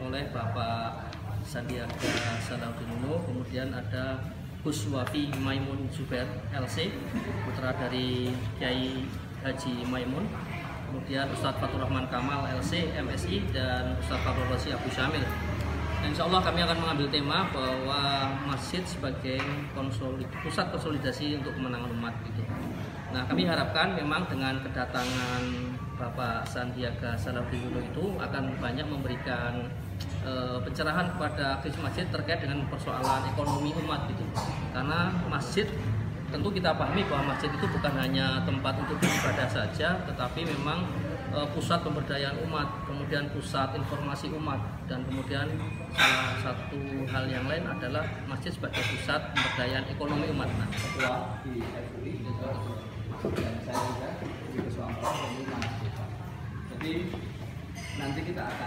oleh Bapak Sandiaga Salahuddin Uno, kemudian ada Gus Wafi Maimun Zubair LC, putra dari Kiai Haji Maimun, kemudian Ustadz Fatur Rahman Kamal LC MSI, dan Ustadz Fatur Rosi Abu Syamil. Dan insya Allah kami akan mengambil tema bahwa masjid sebagai pusat konsolidasi untuk kemenangan umat gitu. Nah, kami harapkan memang dengan kedatangan Bapak Sandiaga Salahuddin Uno itu akan banyak memberikan pencerahan kepada aktivis masjid terkait dengan persoalan ekonomi umat gitu. Karena masjid, tentu kita pahami bahwa masjid itu bukan hanya tempat untuk beribadah saja, tetapi memang pusat pemberdayaan umat, kemudian pusat informasi umat, dan kemudian salah satu hal yang lain adalah masjid sebagai pusat pemberdayaan ekonomi umat. Nah, ketua di FUI dan saya juga di ketua dari masjid. Jadi nanti kita akan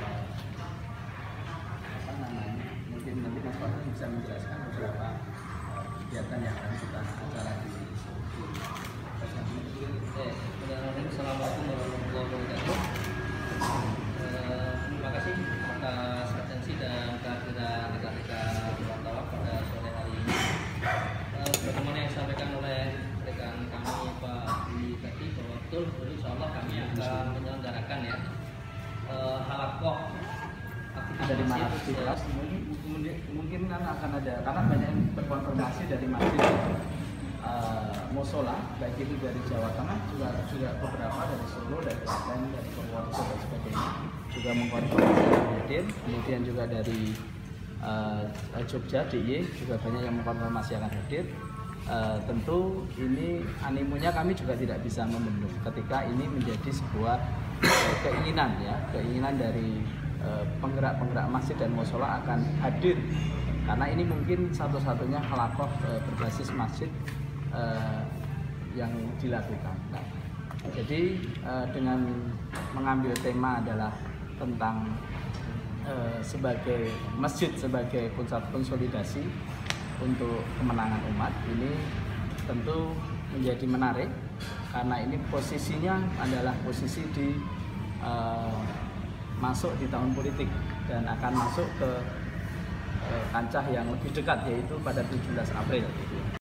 mungkin nanti Mas Fatur bisa menjelaskan beberapa kegiatan yang akan kita acara di Assalamualaikum warahmatullahi wabarakatuh. Terima kasih atas atensi dan kehadiran rekan-rekan wartawan pada sore hari ini. Sebagaimana yang disampaikan oleh rekan kami Pak Budi tadi, bahwa betul insya Allah kami akan menyelenggarakan ya halakoh dari masjid. Mungkin kan akan ada, karena banyak yang berkonfirmasi dari masjid musola, baik itu dari Jawa Tengah, juga beberapa dari Solo, dari Klaten, dari Purworejo dan sebagainya, juga mengkonfirmasi hadir. Kemudian juga dari Jogja, DIY juga banyak yang mengkonfirmasi akan hadir. Tentu ini animunya kami juga tidak bisa membendung ketika ini menjadi sebuah keinginan dari penggerak-penggerak masjid dan musola akan hadir, karena ini mungkin satu-satunya halakoh berbasis masjid yang dilakukan. Nah, jadi dengan mengambil tema adalah tentang sebagai masjid sebagai pusat konsolidasi untuk kemenangan umat, ini tentu menjadi menarik karena ini posisinya adalah posisi di masuk di tahun politik dan akan masuk ke kancah yang lebih dekat, yaitu pada 17 April.